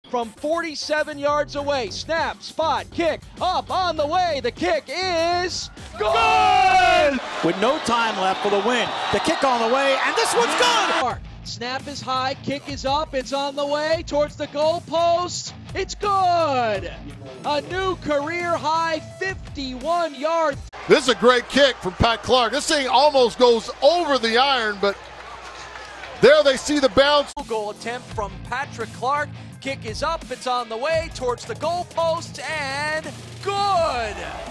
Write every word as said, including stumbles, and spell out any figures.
from forty-seven yards away. Snap, spot, kick, up, on the way. The kick is good! With no time left for the win. The kick on the way, and this one's good! Snap is high, kick is up, it's on the way towards the goal post. It's good! A new career high fifty-one yard. This is a great kick from Pat Clark. This thing almost goes over the iron, but there they see the bounce. Goal attempt from Patrick Clark. Kick is up, it's on the way towards the goal post, and good!